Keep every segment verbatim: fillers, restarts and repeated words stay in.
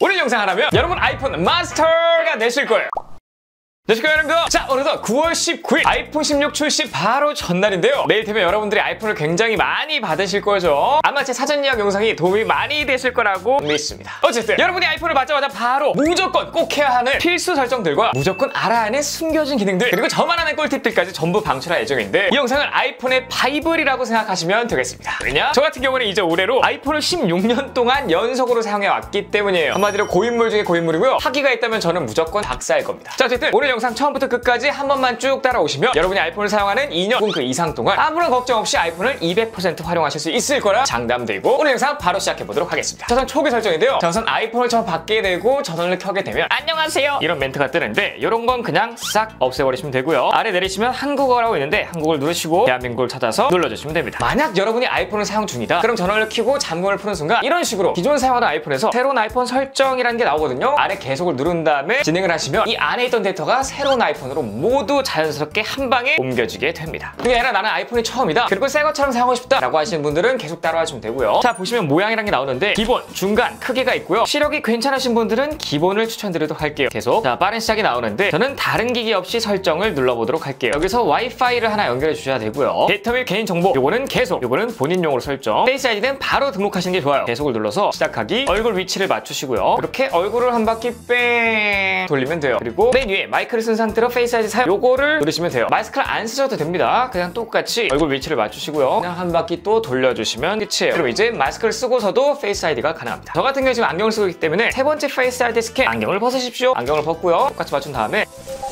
오늘 영상을 하면 여러분 아이폰 마스터가 되실 거예요. 네, 축하드립니다. 자, 오늘도 구월 십구일 아이폰 십육 출시 바로 전날인데요. 내일 되면 여러분들이 아이폰을 굉장히 많이 받으실 거죠. 아마 제 사전 예약 영상이 도움이 많이 되실 거라고 믿습니다. 어쨌든 여러분이 아이폰을 받자마자 바로 무조건 꼭 해야 하는 필수 설정들과 무조건 알아야 하는 숨겨진 기능들, 그리고 저만 아는 꿀팁들까지 전부 방출할 예정인데, 이 영상을 아이폰의 바이블이라고 생각하시면 되겠습니다. 왜냐? 저 같은 경우는 이제 올해로 아이폰을 십육 년 동안 연속으로 사용해왔기 때문이에요. 한마디로 고인물 중에 고인물이고요. 학위가 있다면 저는 무조건 박사일 겁니다. 자, 어쨌든 오늘 영상 처음부터 끝까지 한 번만 쭉 따라오시면 여러분이 아이폰을 사용하는 이 년 혹은 그 이상 동안 아무런 걱정 없이 아이폰을 이백 퍼센트 활용하실 수 있을 거라 장담드리고, 오늘 영상 바로 시작해보도록 하겠습니다. 자, 우선 초기 설정인데요. 자, 우선 아이폰을 처음 받게 되고 전원을 켜게 되면 안녕하세요 이런 멘트가 뜨는데, 이런 건 그냥 싹 없애버리시면 되고요. 아래 내리시면 한국어라고 있는데 한국어를 누르시고 대한민국을 찾아서 눌러주시면 됩니다. 만약 여러분이 아이폰을 사용 중이다, 그럼 전원을 켜고 잠금을 푸는 순간 이런 식으로 기존 사용하던 아이폰에서 새로운 아이폰 설정이라는 게 나오거든요. 아래 계속을 누른 다음에 진행을 하시면 이 안에 있던 데이터가 새로운 아이폰으로 모두 자연스럽게 한 방에 옮겨지게 됩니다. 그게 아니라 나는 아이폰이 처음이다, 그리고 새 것처럼 사용하고 싶다 라고 하시는 분들은 계속 따라하시면 되고요. 자, 보시면 모양이라는 게 나오는데 기본, 중간, 크기가 있고요. 시력이 괜찮으신 분들은 기본을 추천드리도록 할게요. 계속 자, 빠른 시작이 나오는데 저는 다른 기기 없이 설정을 눌러보도록 할게요. 여기서 와이파이를 하나 연결해 주셔야 되고요. 데이터 및 개인정보, 요거는 계속, 요거는 본인용으로 설정. 페이스 아이디는 바로 등록하시는 게 좋아요. 계속을 눌러서 시작하기, 얼굴 위치를 맞추시고요. 이렇게 얼굴을 한 바퀴 뺑 돌리면 돼요. 그리고 맨 위에 마이크를 쓴 상태로 페이스 아이디 사용, 요거를 누르시면 돼요. 마스크를 안 쓰셔도 됩니다. 그냥 똑같이 얼굴 위치를 맞추시고요. 그냥 한 바퀴 또 돌려주시면 끝이에요. 그리고 이제 마스크를 쓰고서도 페이스 아이디가 가능합니다. 저 같은 경우에 지금 안경을 쓰고 있기 때문에 세 번째 페이스 아이디 스캔, 안경을 벗으십시오. 안경을 벗고요. 똑같이 맞춘 다음에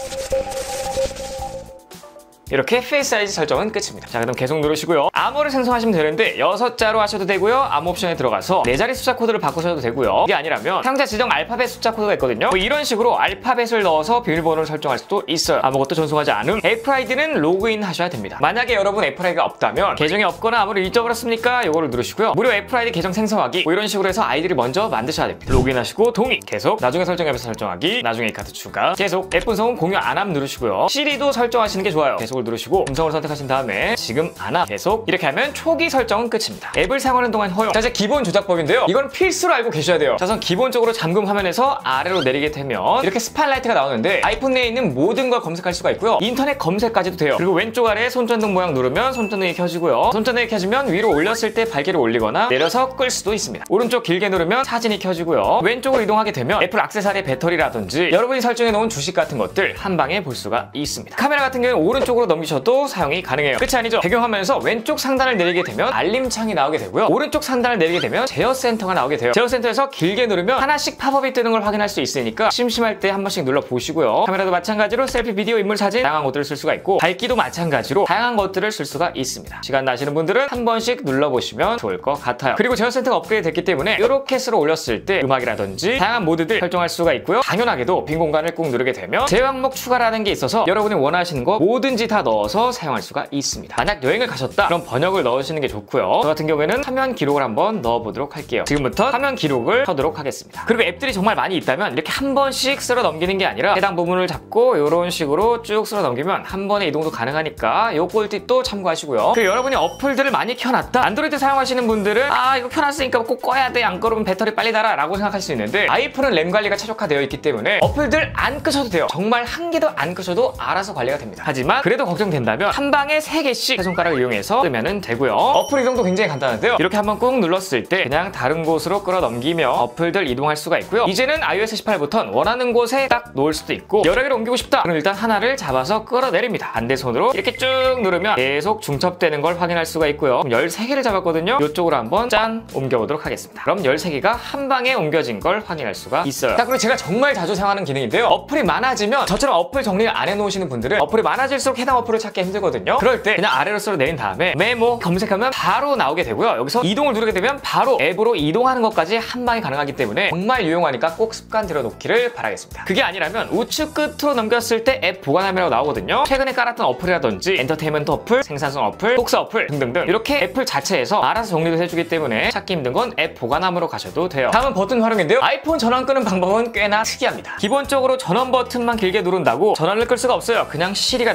이렇게 페이스 아이디 설정은 끝입니다. 자, 그럼 계속 누르시고요. 암호를 생성하시면 되는데 여섯 자로 하셔도 되고요. 암호 옵션에 들어가서 네 자리 숫자 코드를 바꾸셔도 되고요. 이게 아니라면 사용자 지정 알파벳 숫자 코드가 있거든요. 뭐 이런 식으로 알파벳을 넣어서 비밀번호를 설정할 수도 있어요. 아무것도 전송하지 않음. 애플 아이디는 로그인 하셔야 됩니다. 만약에 여러분 애플 아이디가 없다면, 계정이 없거나 암호를 잊어버렸습니까? 요거를 누르시고요. 무료 애플 아이디 계정 생성하기, 뭐 이런 식으로 해서 아이디를 먼저 만드셔야 됩니다. 로그인하시고 동의, 계속, 나중에 설정 앱에서 설정하기, 나중에 이 카드 추가, 계속, 앱 분석은 공유 안 함 누르시고요. 시리도 설정하시는 게 좋아요. 계속 누르시고 음성을 선택하신 다음에 지금 안 함, 계속. 이렇게 하면 초기 설정은 끝입니다. 앱을 사용하는 동안 허용. 자, 이제 기본 조작법인데요. 이건 필수로 알고 계셔야 돼요. 자, 우선 기본적으로 잠금 화면에서 아래로 내리게 되면 이렇게 스팟라이트가 나오는데 아이폰 내에 있는 모든 걸 검색할 수가 있고요. 인터넷 검색까지도 돼요. 그리고 왼쪽 아래 손전등 모양 누르면 손전등이 켜지고요. 손전등이 켜지면 위로 올렸을 때 발기를 올리거나 내려서 끌 수도 있습니다. 오른쪽 길게 누르면 사진이 켜지고요. 왼쪽으로 이동하게 되면 애플 액세서리 배터리라든지 여러분이 설정해 놓은 주식 같은 것들 한 방에 볼 수가 있습니다. 카메라 같은 경우는 오른쪽으로 넘기셔도 사용이 가능해요. 끝이 아니죠. 배경화면에서 왼쪽 상단을 내리게 되면 알림창이 나오게 되고요. 오른쪽 상단을 내리게 되면 제어센터가 나오게 돼요. 제어센터에서 길게 누르면 하나씩 팝업이 뜨는 걸 확인할 수 있으니까 심심할 때 한 번씩 눌러보시고요. 카메라도 마찬가지로 셀피, 비디오, 인물 사진 다양한 것들을 쓸 수가 있고, 밝기도 마찬가지로 다양한 것들을 쓸 수가 있습니다. 시간 나시는 분들은 한 번씩 눌러보시면 좋을 것 같아요. 그리고 제어센터가 업그레이드 됐기 때문에 이렇게 쓸어 올렸을 때 음악이라든지 다양한 모드들 설정할 수가 있고요. 당연하게도 빈 공간을 꾹 누르게 되면 제어 항목 추가라는 게 있어서 여러분이 원하시는 거 뭐든지 다 넣어서 사용할 수가 있습니다. 만약 여행을 가셨다, 그럼 번역을 넣으시는 게 좋고요. 저 같은 경우에는 화면 기록을 한번 넣어보도록 할게요. 지금부터 화면 기록을 켜도록 하겠습니다. 그리고 앱들이 정말 많이 있다면 이렇게 한 번씩 쓸어 넘기는 게 아니라 해당 부분을 잡고 이런 식으로 쭉 쓸어 넘기면 한 번에 이동도 가능하니까 요 꿀팁도 참고하시고요. 그리고 여러분이 어플들을 많이 켜놨다, 안드로이드 사용하시는 분들은 아 이거 켜놨으니까 꼭 꺼야 돼, 안 꺼르면 배터리 빨리 닳아 라고 생각할 수 있는데, 아이폰은 램 관리가 최적화되어 있기 때문에 어플들 안 끄셔도 돼요. 정말 한 개도 안 끄셔도 알아서 관리가 됩니다. 하지만 그래도 걱정된다면 한 방에 세 개씩 세 손가락을 이용해서 끄면 되고요. 어플 이동도 굉장히 간단한데요. 이렇게 한번 꾹 눌렀을 때 그냥 다른 곳으로 끌어 넘기며 어플들 이동할 수가 있고요. 이제는 아이오에스 십팔 버튼 원하는 곳에 딱 놓을 수도 있고, 여러 개를 옮기고 싶다, 그럼 일단 하나를 잡아서 끌어내립니다. 반대손으로 이렇게 쭉 누르면 계속 중첩되는 걸 확인할 수가 있고요. 그럼 열세 개를 잡았거든요. 이쪽으로 한번 짠 옮겨보도록 하겠습니다. 그럼 열세 개가 한 방에 옮겨진 걸 확인할 수가 있어요. 자, 그리고 제가 정말 자주 사용하는 기능인데요. 어플이 많아지면 저처럼 어플 정리를 안 해놓으시는 분들은 어플이 많아질수록 해당 어플을 찾기 힘들거든요. 그럴 때 그냥 아래로 쓸어 내린 다음에 메모 검색하면 바로 나오게 되고요. 여기서 이동을 누르게 되면 바로 앱으로 이동하는 것까지 한 방에 가능하기 때문에 정말 유용하니까 꼭 습관 들여놓기를 바라겠습니다. 그게 아니라면 우측 끝으로 넘겼을 때 앱 보관함이라고 나오거든요. 최근에 깔았던 어플이라든지 엔터테인먼트 어플, 생산성 어플, 독서 어플 등등등 이렇게 애플 자체에서 알아서 정리도 해주기 때문에 찾기 힘든 건 앱 보관함으로 가셔도 돼요. 다음은 버튼 활용인데요. 아이폰 전원 끄는 방법은 꽤나 특이합니다. 기본적으로 전원 버튼만 길게 누른다고 전원을 끌 수가 없어요. 그냥 시리가 나오게 되는데,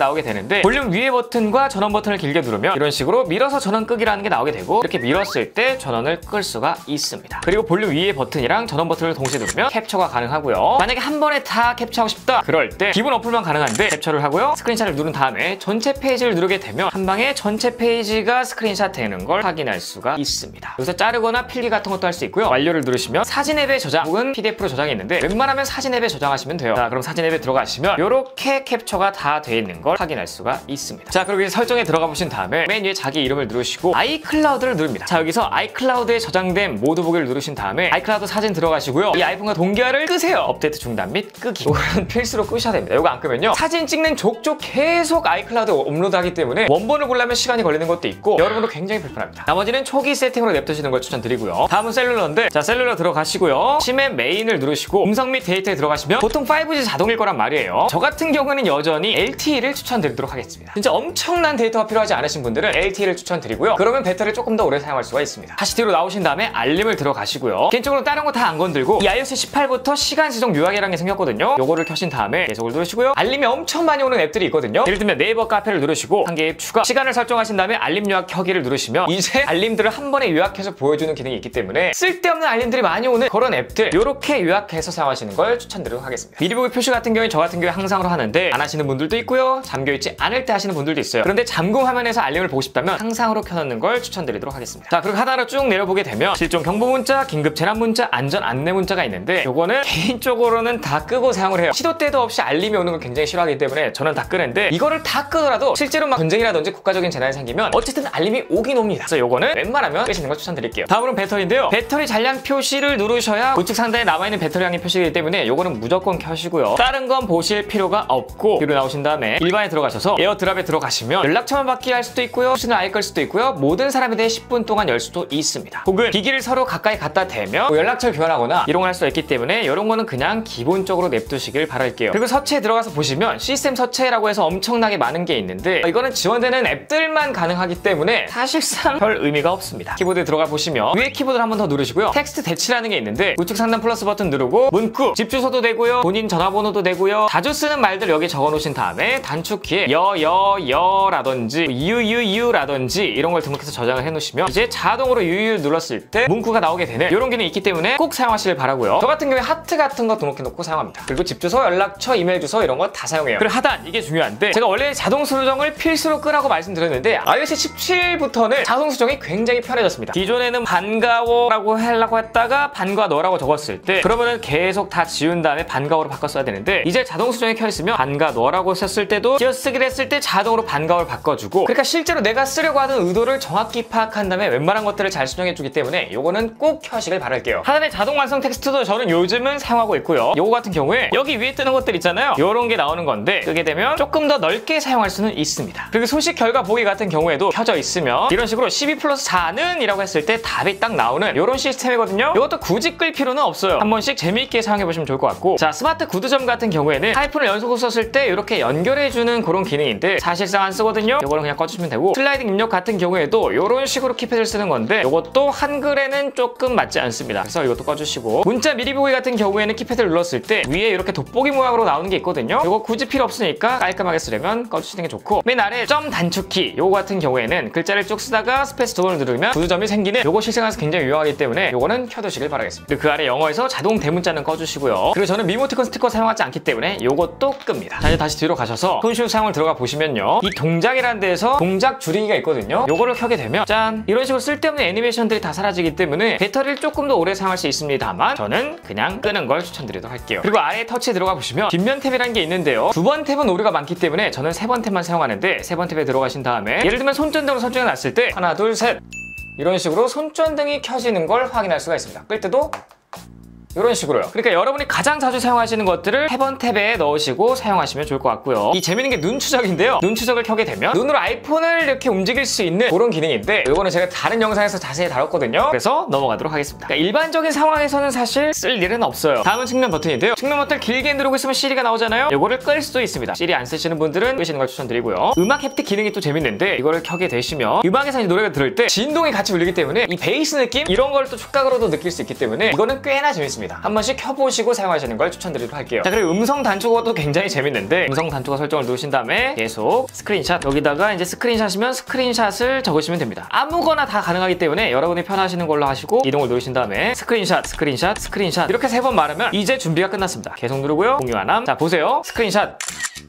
있는데 볼륨 위에 버튼과 전원 버튼을 길게 누르면 이런 식으로 밀어서 전원 끄기라는 게 나오게 되고 이렇게 밀었을 때 전원을 끌 수가 있습니다. 그리고 볼륨 위에 버튼이랑 전원 버튼을 동시에 누르면 캡처가 가능하고요. 만약에 한 번에 다 캡처하고 싶다 그럴 때 기본 어플만 가능한데 캡처를 하고요. 스크린샷을 누른 다음에 전체 페이지를 누르게 되면 한 방에 전체 페이지가 스크린샷 되는 걸 확인할 수가 있습니다. 여기서 자르거나 필기 같은 것도 할 수 있고요. 완료를 누르시면 사진 앱에 저장 혹은 피디에프로 저장이 있는데 웬만하면 사진 앱에 저장하시면 돼요. 자, 그럼 사진 앱에 들어가시면 이렇게 캡처가 다 돼 있는 걸 확인할 수가 있습니다. 자, 그리고 이제 설정에 들어가 보신 다음에 맨 위에 자기 이름을 누르시고 아이클라우드를 누릅니다. 자, 여기서 아이클라우드에 저장된 모두 보기를 누르신 다음에 아이클라우드 사진 들어가시고요. 이 아이폰과 동기화를 끄세요. 업데이트 중단 및 끄기. 이거는 필수로 끄셔야 됩니다. 이거 안 끄면요 사진 찍는 족족 계속 아이클라우드에 업로드하기 때문에 원본을 보려면 시간이 걸리는 것도 있고 여러분도 굉장히 불편합니다. 나머지는 초기 세팅으로 냅두시는 걸 추천드리고요. 다음은 셀룰러인데 자, 셀룰러 들어가시고요. 심의 메인을 누르시고 음성 및 데이터에 들어가시면 보통 파이브지 자동일 거란 말이에요. 저 같은 경우는 여전히 엘티이를 추천드리도록 하겠습니다. 진짜 엄청난 데이터가 필요하지 않으신 분들은 엘티이를 추천드리고요. 그러면 배터리를 조금 더 오래 사용할 수가 있습니다. 다시 뒤로 나오신 다음에 알림을 들어가시고요. 개인적으로 다른 거 다 안 건들고 이 아이오에스 십팔부터 시간 지정 요약이라는 게 생겼거든요. 요거를 켜신 다음에 계속을 누르시고요. 알림이 엄청 많이 오는 앱들이 있거든요. 예를 들면 네이버 카페를 누르시고 한 개 앱 추가, 시간을 설정하신 다음에 알림 요약 켜기를 누르시면 이제 알림들을 한 번에 요약해서 보여주는 기능이 있기 때문에 쓸데없는 알림들이 많이 오는 그런 앱들 요렇게 요약해서 사용하시는 걸 추천드리도록 하겠습니다. 미리 보기 표시 같은 경우에 저 같은 경우에 항상으로 하는데 안 하시는 분들도 있고요. 잠겨있지 않을 때 하시는 분들도 있어요. 그런데 잠금 화면에서 알림을 보고 싶다면 항상으로 켜놓는 걸 추천드리도록 하겠습니다. 자, 그리고 하나로 쭉 내려보게 되면 실종 경보 문자, 긴급 재난 문자, 안전 안내 문자가 있는데 요거는 개인적으로는 다 끄고 사용을 해요. 시도 때도 없이 알림이 오는 걸 굉장히 싫어하기 때문에 저는 다 끄는데 이거를 다 끄더라도 실제로 막 전쟁이라든지 국가적인 재난이 생기면 어쨌든 알림이 오긴 옵니다. 그래서 요거는 웬만하면 끄시는 걸 추천드릴게요. 다음으로는 배터리인데요. 배터리 잔량 표시를 누르셔야 우측 상단에 남아있는 배터리량이 표시되기 때문에 요거는 무조건 켜시고요. 다른 건 보실 필요가 없고 뒤로 나오신 다음에 일반에 들어가셔서 에어드랍에 들어가시면 연락처만 받기 할 수도 있고요. 수신을 아예 끌 수도 있고요. 모든 사람에 대해 십 분 동안 열 수도 있습니다. 혹은 기기를 서로 가까이 갖다 대면 뭐 연락처를 교환하거나 이런 걸 할 수가 있기 때문에 이런 거는 그냥 기본적으로 냅두시길 바랄게요. 그리고 서체에 들어가서 보시면 시스템 서체라고 해서 엄청나게 많은 게 있는데 이거는 지원되는 앱들만 가능하기 때문에 사실상 별 의미가 없습니다. 키보드에 들어가 보시면 위에 키보드를 한 번 더 누르시고요. 텍스트 대치라는 게 있는데 우측 상단 플러스 버튼 누르고 문구, 집 주소도 되고요. 본인 전화번호도 되고요. 자주 쓰는 말들 여기 적어 놓으신 다음에 단축키에 여, 여, 여라든지 유, 유, 유라든지 이런 걸 등록해서 저장을 해 놓으시면 이제 자동으로 유유 눌렀을 때 문구가 나오게 되는 이런 기능이 있기 때문에 꼭 사용하시길 바라고요. 저 같은 경우에 하트 같은 거 등록해 놓고 사용합니다. 그리고 집 주소, 연락처, 이메일 주소 이런 거 다 사용해요. 그리고 하단 이게 중요한데 제가 원래 자동 수정을 필수로 끄라고 말씀드렸는데 아이오에스 십칠부터는 자동 수정이 굉장히 편해졌습니다. 기존에는 반가워라고 하려고 했다가 반가 너라고 적었을 때 그러면은 계속 다 지운 다음에 반가워로 바꿨어야 되는데 이제 자동 수정이 켜있으면 반가 너라고 썼을 때도 띄어쓰기를 했을 때 자동으로 반가워를 바꿔주고 그러니까 실제로 내가 쓰려고 하는 의도를 정확히 파악한 다음에 웬만한 것들을 잘 수정해주기 때문에 요거는 꼭 켜시길 바랄게요. 하단에 자동 완성 텍스트도 저는 요즘은 사용하고 있고요. 요거 같은 경우에 여기 위에 뜨는 것들 있잖아요. 요런 게 나오는 건데 끄게 되면 조금 더 넓게 사용할 수는 있습니다. 그리고 소식 결과 보기 같은 경우에도 켜져 있으면 이런 식으로 십이 플러스 사는 이라고 했을 때 답이 딱 나오는 이런 시스템이거든요. 이것도 굳이 끌 필요는 없어요. 한 번씩 재미있게 사용해보시면 좋을 것 같고 자, 스마트 구두점 같은 경우에는 하이폰을 연속으로 썼을 때 이렇게 연결해주는 그런 기능인데 사실상 안 쓰거든요. 이거는 그냥 꺼주시면 되고 슬라이딩 입력 같은 경우에도 이런 식으로 키패드를 쓰는 건데 이것도 한글에는 조금 맞지 않습니다. 그래서 이것도 꺼주시고 문자 미리 보기 같은 경우에는 키패드를 눌렀을 때 위에 이렇게 돋보기 모양으로 나오는 게 있거든요. 이거 굳이 필요 없으니까 깔끔하게 쓰려면 꺼주시는 게 좋고 맨 아래 점 단축키 요거 같은 경우에는 글자를 쭉 쓰다가 스페이스 두 번을 누르면 구두점이 생기는 요거 실생활에서 굉장히 유용하기 때문에 요거는 켜두시길 바라겠습니다. 그리고 그 아래 영어에서 자동 대문자는 꺼주시고요. 그리고 저는 미모티콘 스티커 사용하지 않기 때문에 요것도 끕니다. 자, 이제 다시 뒤로 가셔서 손쉬운 사용을 들어가 보시면요. 이 동작이라는 데에서 동작 줄이기가 있거든요. 요거를 켜게 되면 짠! 이런 식으로 쓸데없는 애니메이션들이 다 사라지기 때문에 배터리를 조금 더 오래 사용할 수 있습니다만 저는 그냥 끄는 걸 추천드리도록 할게요. 그리고 아래 터치에 들어가 보시면 뒷면 탭이라는 게 있는데요. 두 번 탭은 오류가 많기 때문에 저는 세 번 탭만 사용하는데 세 번 탭에 들어가신 다음에 예를 들면 손전등으로 설정해 놨을 때 하나, 둘, 셋 이런 식으로 손전등이 켜지는 걸 확인할 수가 있습니다. 끌 때도 이런 식으로요. 그러니까 여러분이 가장 자주 사용하시는 것들을 세 번 탭에 넣으시고 사용하시면 좋을 것 같고요. 이 재밌는 게 눈 추적인데요. 눈 추적을 켜게 되면 눈으로 아이폰을 이렇게 움직일 수 있는 그런 기능인데 이거는 제가 다른 영상에서 자세히 다뤘거든요. 그래서 넘어가도록 하겠습니다. 그러니까 일반적인 상황에서는 사실 쓸 일은 없어요. 다음은 측면 버튼인데요. 측면 버튼을 길게 누르고 있으면 시리가 나오잖아요. 이거를 끌 수도 있습니다. 시리 안 쓰시는 분들은 끄시는 걸 추천드리고요. 음악 햅틱 기능이 또 재밌는데 이거를 켜게 되시면 음악에서 이제 노래가 들을 때 진동이 같이 울리기 때문에 이 베이스 느낌 이런 걸 또 촉각으로도 느낄 수 있기 때문에 이거는 꽤나 재밌습니다. 있습니다. 한 번씩 켜보시고 사용하시는 걸 추천드리도록 할게요. 자, 그리고 음성 단축어도 굉장히 재밌는데 음성 단축어 설정을 누르신 다음에 계속 스크린샷, 여기다가 이제 스크린샷이면 스크린샷을 적으시면 됩니다. 아무거나 다 가능하기 때문에 여러분이 편하시는 걸로 하시고 이동을 누르신 다음에 스크린샷, 스크린샷, 스크린샷 이렇게 세 번 말하면 이제 준비가 끝났습니다. 계속 누르고요. 공유 안함. 자, 보세요. 스크린샷.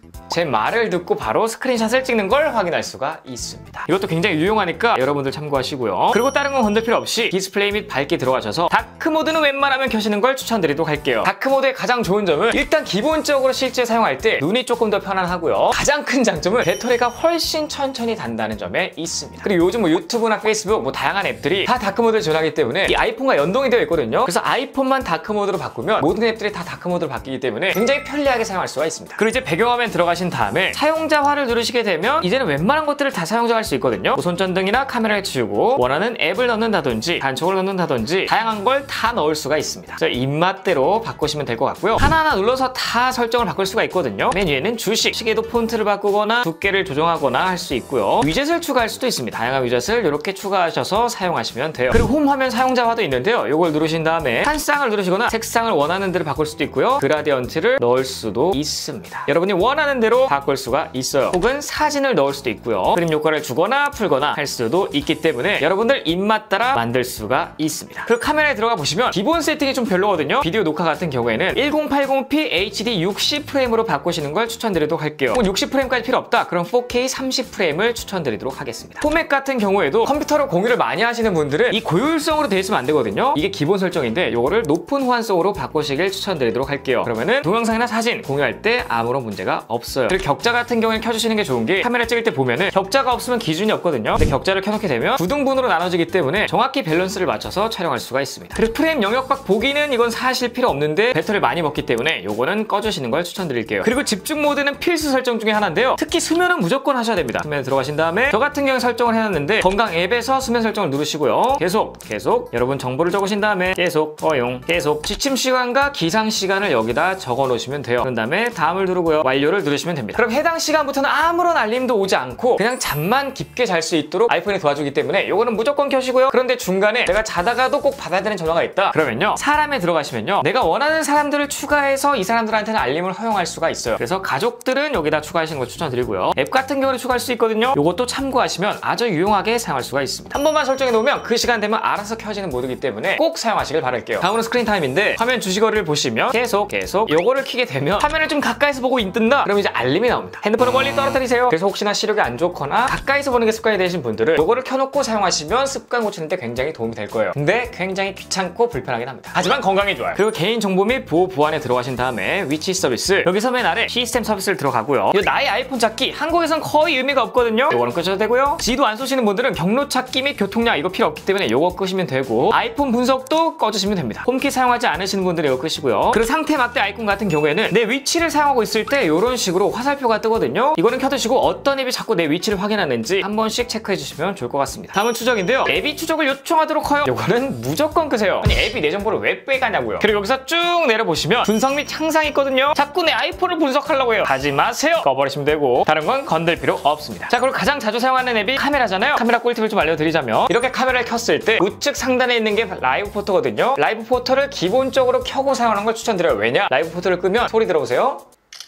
제 말을 듣고 바로 스크린샷을 찍는 걸 확인할 수가 있습니다. 이것도 굉장히 유용하니까 여러분들 참고하시고요. 그리고 다른 건 건들 필요 없이 디스플레이 및 밝기 들어가셔서 다크 모드는 웬만하면 켜시는 걸 추천드리도록 할게요. 다크 모드의 가장 좋은 점은 일단 기본적으로 실제 사용할 때 눈이 조금 더 편안하고요. 가장 큰 장점은 배터리가 훨씬 천천히 단다는 점에 있습니다. 그리고 요즘 뭐 유튜브나 페이스북 뭐 다양한 앱들이 다 다크 모드를 지원하기 때문에 이 아이폰과 연동이 되어 있거든요. 그래서 아이폰만 다크 모드로 바꾸면 모든 앱들이 다 다크 모드로 바뀌기 때문에 굉장히 편리하게 사용할 수가 있습니다. 그리고 이제 배경화면 들어가신 다음에 사용자화를 누르시게 되면 이제는 웬만한 것들을 다 사용자할 수 있거든요. 뭐 손전등이나 카메라를 치우고 원하는 앱을 넣는다든지 단축을 넣는다든지 다양한 걸 다 넣을 수가 있습니다. 입맛대로 바꾸시면 될 것 같고요. 하나하나 눌러서 다 설정을 바꿀 수가 있거든요. 맨 위에는 주식, 시계도 폰트를 바꾸거나 두께를 조정하거나 할 수 있고요. 위젯을 추가할 수도 있습니다. 다양한 위젯을 이렇게 추가하셔서 사용하시면 돼요. 그리고 홈 화면 사용자화도 있는데요. 이걸 누르신 다음에 한 쌍을 누르시거나 색상을 원하는 대로 바꿀 수도 있고요. 그라디언트를 넣을 수도 있습니다. 여러분이 원하는 대로 바꿀 수가 있어요. 혹은 사진을 넣을 수도 있고요. 그림 효과를 주거나 풀거나 할 수도 있기 때문에 여러분들 입맛 따라 만들 수가 있습니다. 그리고 카메라에 들어가 보시면 기본 세팅이 좀 별로거든요. 비디오 녹화 같은 경우에는 천팔십 피 에이치디 육십 프레임으로 바꾸시는 걸 추천드리도록 할게요. 육십 프레임까지 필요 없다? 그럼 포케이 삼십 프레임을 추천드리도록 하겠습니다. 포맷 같은 경우에도 컴퓨터로 공유를 많이 하시는 분들은 이 고효율성으로 되어 있으면 안 되거든요. 이게 기본 설정인데 이거를 높은 호환성으로 바꾸시길 추천드리도록 할게요. 그러면은 동영상이나 사진 공유할 때 아무런 문제가 없어요. 그리고 격자 같은 경우에 켜주시는 게 좋은 게 카메라 찍을 때 보면은 격자가 없으면 기준이 없거든요. 근데 격자를 켜놓게 되면 구등분으로 나눠지기 때문에 정확히 밸런스를 맞춰서 촬영할 수가 있습니다. 그리고 프레임 영역박 보기는 이건 사실 필요 없는데 배터리를 많이 먹기 때문에 요거는 꺼주시는 걸 추천드릴게요. 그리고 집중 모드는 필수 설정 중에 하나인데요. 특히 수면은 무조건 하셔야 됩니다. 수면에 들어가신 다음에 저 같은 경우에 설정을 해놨는데 건강 앱에서 수면 설정을 누르시고요. 계속 계속 여러분 정보를 적으신 다음에 계속 허용 계속 지침 시간과 기상 시간을 여기다 적어 놓으시면 돼요. 그런 다음에 다음을 누르고요. 완료를 누르시면 됩니다. 그럼 해당 시간부터는 아무런 알림도 오지 않고 그냥 잠만 깊게 잘 수 있도록 아이폰이 도와주기 때문에 이거는 무조건 켜시고요. 그런데 중간에 내가 자다가도 꼭 받아야 되는 전화가 있다. 그러면요. 사람에 들어가시면요. 내가 원하는 사람들을 추가해서 이 사람들한테는 알림을 허용할 수가 있어요. 그래서 가족들은 여기다 추가하시는 걸 추천드리고요. 앱 같은 경우는 추가할 수 있거든요. 이것도 참고하시면 아주 유용하게 사용할 수가 있습니다. 한 번만 설정해 놓으면 그 시간 되면 알아서 켜지는 모드이기 때문에 꼭 사용하시길 바랄게요. 다음은 스크린 타임인데 화면 주시거리를 보시면 계속 계속 요거를 켜게 되면 화면을 좀 가까이서 보고 있든다. 그럼 이제 알림이 나옵니다. 핸드폰을 멀리 떨어뜨리세요. 그래서 혹시나 시력이 안 좋거나 가까이서 보는 게 습관이 되신 분들은 요거를 켜놓고 사용하시면 습관 고치는 데 굉장히 도움이 될 거예요. 근데 굉장히 귀찮고 불편하긴 합니다. 하지만 건강에 좋아요. 그리고 개인정보 및 보호 보안에 들어가신 다음에 위치 서비스 여기서 맨 아래 시스템 서비스를 들어가고요. 요 나의 아이폰 찾기 한국에선 거의 의미가 없거든요. 요거는 끄셔도 되고요. 지도 안 쏘시는 분들은 경로 찾기 및 교통량 이거 필요 없기 때문에 요거 끄시면 되고 아이폰 분석도 꺼주시면 됩니다. 홈키 사용하지 않으시는 분들은 이거 끄시고요. 그리고 상태 막대 아이콘 같은 경우에는 내 위치를 사용하고 있을 때 이런 식으로 화살표가 뜨거든요. 이거는 켜두시고 어떤 앱이 자꾸 내 위치를 확인하는지 한 번씩 체크해 주시면 좋을 것 같습니다. 다음은 추적인데요. 앱이 추적을 요청하도록 하여 요거는 무조건 끄세요. 아니 앱이 내 정보를 왜 빼가냐고요. 그리고 여기서 쭉 내려보시면 분석 및 향상이 있거든요. 자꾸 내 아이폰을 분석하려고 해요. 하지 마세요. 꺼버리시면 되고 다른 건 건들 필요 없습니다. 자, 그리고 가장 자주 사용하는 앱이 카메라잖아요. 카메라 꿀팁을 좀 알려드리자면 이렇게 카메라를 켰을 때 우측 상단에 있는 게 라이브 포토거든요. 라이브 포토를 기본적으로 켜고 사용하는 걸 추천드려요. 왜냐? 라이브 포토를 끄면 소리 들어보세요.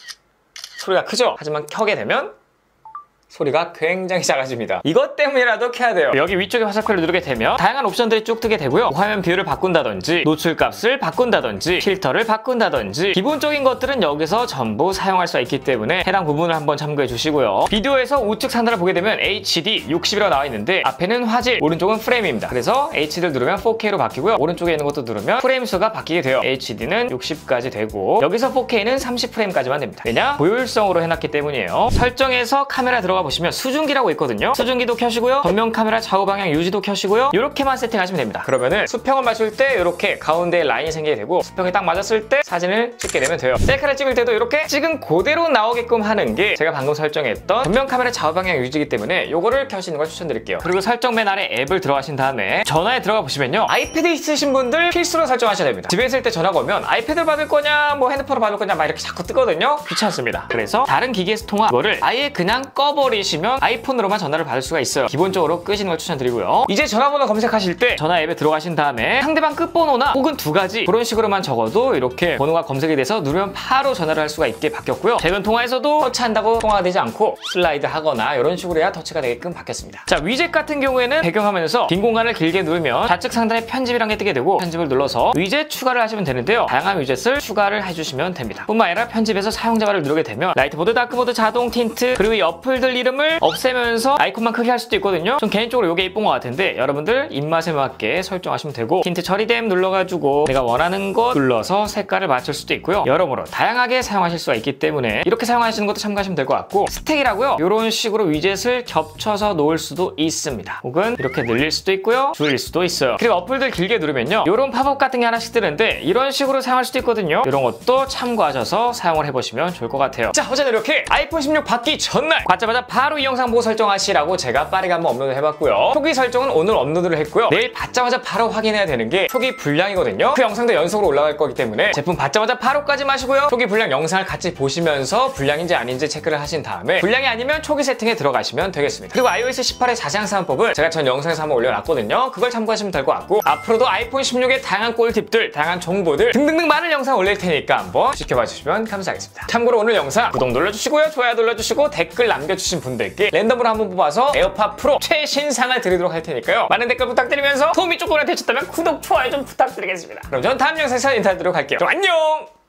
소리가 크죠? 하지만 켜게 되면 소리가 굉장히 작아집니다. 이것 때문이라도 켜야 돼요. 여기 위쪽에 화살표를 누르게 되면 다양한 옵션들이 쭉 뜨게 되고요. 화면 비율을 바꾼다든지 노출값을 바꾼다든지 필터를 바꾼다든지 기본적인 것들은 여기서 전부 사용할 수가 있기 때문에 해당 부분을 한번 참고해 주시고요. 비디오에서 우측 상단을 보게 되면 에이치디 육십이라고 나와 있는데 앞에는 화질, 오른쪽은 프레임입니다. 그래서 에이치디를 누르면 포케이로 바뀌고요. 오른쪽에 있는 것도 누르면 프레임 수가 바뀌게 돼요. 에이치디는 육십까지 되고 여기서 포케이는 삼십 프레임까지만 됩니다. 왜냐? 고효율성으로 해놨기 때문이에요. 설정에서 카메라 들어가 보시면 수중기라고 있거든요. 수중기도 켜시고요. 전면 카메라 좌우 방향 유지도 켜시고요. 이렇게만 세팅하시면 됩니다. 그러면은 수평을 맞출 때 이렇게 가운데에 라인이 생기게 되고 수평이 딱 맞았을 때 사진을 찍게 되면 돼요. 셀카를 찍을 때도 이렇게 찍은 그대로 나오게끔 하는 게 제가 방금 설정했던 전면 카메라 좌우 방향 유지이기 때문에 이거를 켜시는 걸 추천드릴게요. 그리고 설정 맨 아래 앱을 들어가신 다음에 전화에 들어가 보시면요. 아이패드 있으신 분들 필수로 설정하셔야 됩니다. 집에 있을 때 전화가 오면 아이패드를 받을 거냐 뭐 핸드폰을 받을 거냐 막 이렇게 자꾸 뜨거든요. 귀찮습니다. 그래서 다른 기기에서 통화 이거를 아예 그냥 꺼버리 안드로이드이시면 아이폰으로만 전화를 받을 수가 있어요. 기본적으로 끄시는 걸 추천드리고요. 이제 전화번호 검색하실 때 전화 앱에 들어가신 다음에 상대방 끝번호나 혹은 두 가지 그런 식으로만 적어도 이렇게 번호가 검색이 돼서 누르면 바로 전화를 할 수가 있게 바뀌었고요. 최근 통화에서도 터치한다고 통화가 되지 않고 슬라이드 하거나 이런 식으로 해야 터치가 되게끔 바뀌었습니다. 자, 위젯 같은 경우에는 배경화면에서 빈 공간을 길게 누르면 좌측 상단에 편집이란 게 뜨게 되고 편집을 눌러서 위젯 추가를 하시면 되는데요. 다양한 위젯을 추가를 해주시면 됩니다. 뿐만 아니라 편집에서 사용자발을 누르게 되면 라이트 모드, 다크 모드, 자동 틴트 그리고 이 어플들 이름을 없애면서 아이콘만 크게 할 수도 있거든요. 전 개인적으로 이게 이쁜 것 같은데 여러분들 입맛에 맞게 설정하시면 되고 틴트 처리됨 눌러가지고 내가 원하는 것 눌러서 색깔을 맞출 수도 있고요. 여러모로 다양하게 사용하실 수가 있기 때문에 이렇게 사용하시는 것도 참고하시면 될 것 같고 스택이라고요. 이런 식으로 위젯을 겹쳐서 놓을 수도 있습니다. 혹은 이렇게 늘릴 수도 있고요. 줄일 수도 있어요. 그리고 어플들 길게 누르면요. 이런 팝업 같은 게 하나씩 뜨는데 이런 식으로 사용할 수도 있거든요. 이런 것도 참고하셔서 사용을 해보시면 좋을 것 같아요. 자, 어제는 이렇게 아이폰 십육 받기 전날 받자마자 바로 이 영상 보고 설정하시라고 제가 빠르게 한번 업로드 해봤고요. 초기 설정은 오늘 업로드를 했고요. 내일 받자마자 바로 확인해야 되는 게 초기 분량이거든요. 그 영상도 연속으로 올라갈 거기 때문에 제품 받자마자 바로 까지 마시고요. 초기 분량 영상을 같이 보시면서 분량인지 아닌지 체크를 하신 다음에 분량이 아니면 초기 세팅에 들어가시면 되겠습니다. 그리고 아이오에스 십팔의 자세한 사용법을 제가 전 영상에서 한번 올려놨거든요. 그걸 참고하시면 될 것 같고 앞으로도 아이폰 십육의 다양한 꿀팁들, 다양한 정보들 등등등 많은 영상 올릴 테니까 한번 지켜봐 주시면 감사하겠습니다. 참고로 오늘 영상 구독 눌러주시고요. 좋아요 눌러주시고 댓글 남겨주신 분들께 랜덤으로 한번 뽑아서 에어팟 프로 최신상을 드리도록 할 테니까요. 많은 댓글 부탁드리면서 도움이 조금이라도 되셨다면 구독, 좋아요 좀 부탁드리겠습니다. 그럼 전 다음 영상에서 인사드리도록 할게요. 그럼 안녕!